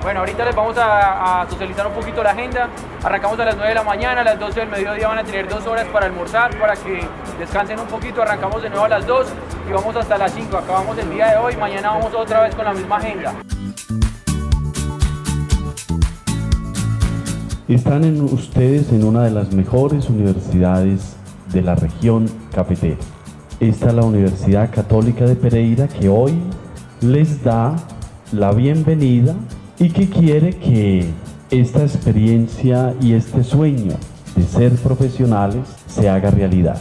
Bueno, ahorita les vamos a socializar un poquito la agenda. Arrancamos a las 9 de la mañana, a las 12 del mediodía van a tener 2 horas para almorzar, para que descansen un poquito. Arrancamos de nuevo a las 2 y vamos hasta las 5. Acabamos el día de hoy, mañana vamos otra vez con la misma agenda. Están ustedes en una de las mejores universidades de la región cafetera. Esta es la Universidad Católica de Pereira, que hoy les da la bienvenida y que quiere que esta experiencia y este sueño de ser profesionales se haga realidad.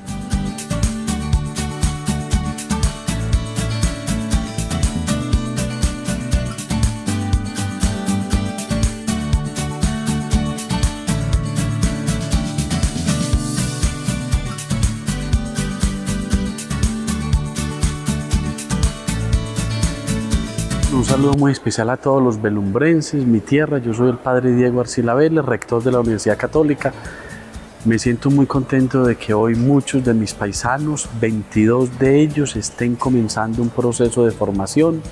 Un saludo muy especial a todos los belumbrenses, mi tierra. Yo soy el padre Diego Arcila Vélez, rector de la Universidad Católica. Me siento muy contento de que hoy muchos de mis paisanos, 22 de ellos, estén comenzando un proceso de formación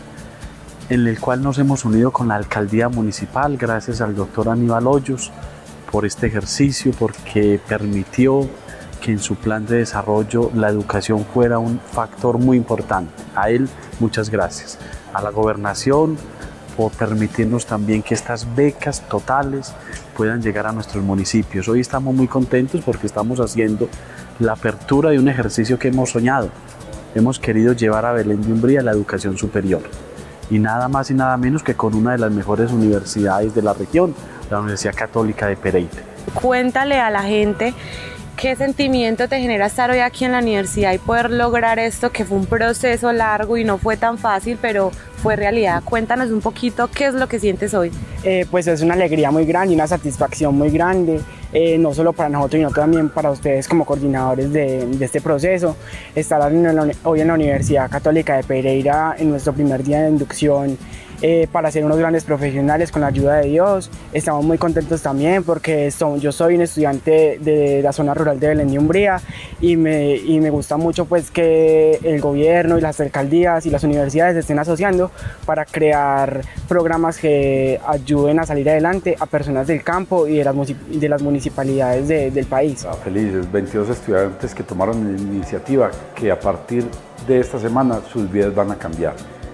en el cual nos hemos unido con la alcaldía municipal, gracias al doctor Aníbal Hoyos por este ejercicio, porque permitió que en su plan de desarrollo la educación fuera un factor muy importante. A él, muchas gracias. A la gobernación por permitirnos también que estas becas totales puedan llegar a nuestros municipios. Hoy estamos muy contentos porque estamos haciendo la apertura de un ejercicio que hemos soñado. Hemos querido llevar a Belén de Umbría la educación superior. Y nada más y nada menos que con una de las mejores universidades de la región, la Universidad Católica de Pereira. Cuéntale a la gente ¿qué sentimiento te genera estar hoy aquí en la universidad y poder lograr esto, que fue un proceso largo y no fue tan fácil, pero fue realidad? Cuéntanos un poquito qué es lo que sientes hoy. Pues es una alegría muy grande y una satisfacción muy grande, no solo para nosotros, sino también para ustedes como coordinadores de este proceso. Estar hoy en la Universidad Católica de Pereira en nuestro primer día de inducción, para ser unos grandes profesionales con la ayuda de Dios. Estamos muy contentos también porque yo soy un estudiante de la zona rural de Belén de Umbría y me gusta mucho pues que el gobierno y las alcaldías y las universidades se estén asociando para crear programas que ayuden a salir adelante a personas del campo y de las municipalidades del país. Felices, 22 estudiantes que tomaron la iniciativa que a partir de esta semana sus vidas van a cambiar.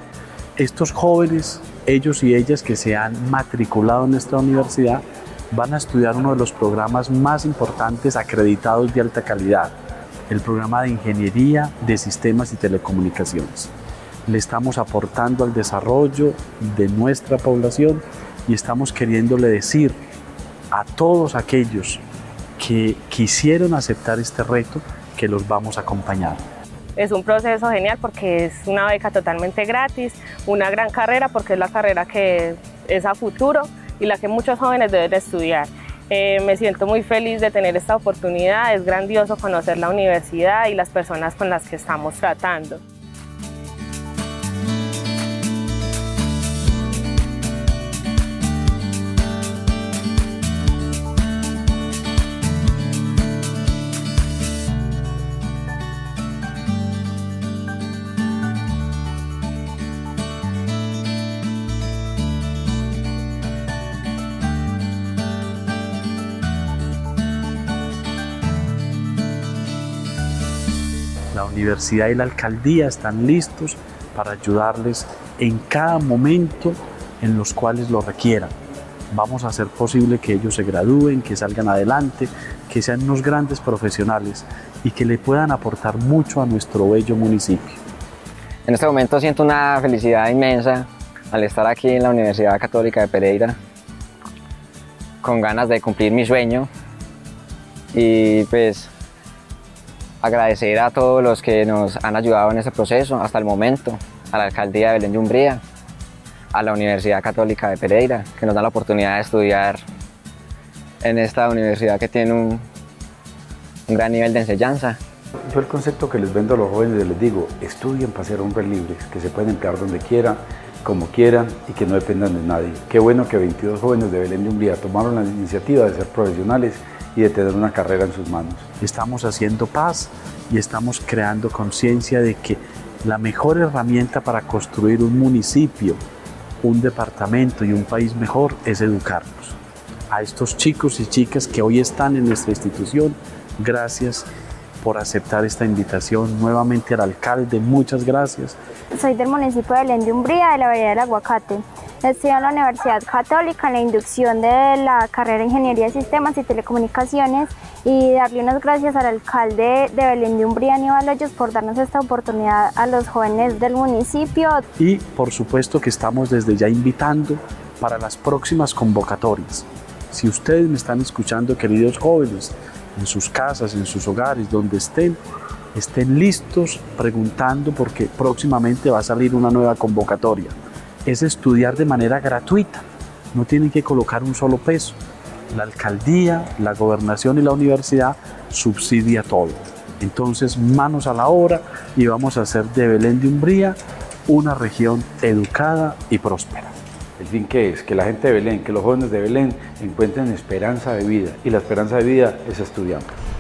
Estos jóvenes, ellos y ellas que se han matriculado en nuestra universidad, van a estudiar uno de los programas más importantes acreditados de alta calidad, el programa de Ingeniería de Sistemas y Telecomunicaciones. Le estamos aportando al desarrollo de nuestra población y estamos queriéndole decir a todos aquellos que quisieron aceptar este reto que los vamos a acompañar. Es un proceso genial porque es una beca totalmente gratis, una gran carrera porque es la carrera que es a futuro y la que muchos jóvenes deben estudiar. Me siento muy feliz de tener esta oportunidad, es grandioso conocer la universidad y las personas con las que estamos tratando. La universidad y la alcaldía están listos para ayudarles en cada momento en los cuales lo requieran. Vamos a hacer posible que ellos se gradúen, que salgan adelante, que sean unos grandes profesionales y que le puedan aportar mucho a nuestro bello municipio. En este momento siento una felicidad inmensa al estar aquí en la Universidad Católica de Pereira, con ganas de cumplir mi sueño y pues agradecer a todos los que nos han ayudado en este proceso hasta el momento, a la Alcaldía de Belén de Umbría, a la Universidad Católica de Pereira, que nos da la oportunidad de estudiar en esta universidad que tiene un gran nivel de enseñanza. Yo el concepto que les vendo a los jóvenes les digo, estudien para ser hombres libres, que se pueden emplear donde quieran, como quieran y que no dependan de nadie. Qué bueno que 22 jóvenes de Belén de Umbría tomaron la iniciativa de ser profesionales y de tener una carrera en sus manos. Estamos haciendo paz y estamos creando conciencia de que la mejor herramienta para construir un municipio un departamento y un país mejor es educarnos. A estos chicos y chicas que hoy están en nuestra institución, gracias por aceptar esta invitación. Nuevamente al alcalde, muchas gracias. Soy del municipio de Belén de Umbría, de la vereda del Aguacate. Estudio en la Universidad Católica en la inducción de la carrera de Ingeniería de Sistemas y Telecomunicaciones, y darle unas gracias al alcalde de Belén de Umbría, Aníbal Hoyos, por darnos esta oportunidad a los jóvenes del municipio. Y por supuesto que estamos desde ya invitando para las próximas convocatorias. Si ustedes me están escuchando, queridos jóvenes, en sus casas, en sus hogares, donde estén listos preguntando, porque próximamente va a salir una nueva convocatoria. Es estudiar de manera gratuita, no tienen que colocar un solo peso. La alcaldía, la gobernación y la universidad subsidia todo. Entonces, manos a la obra y vamos a hacer de Belén de Umbría una región educada y próspera. ¿El fin qué es? Que la gente de Belén, que los jóvenes de Belén encuentren esperanza de vida, y la esperanza de vida es estudiando.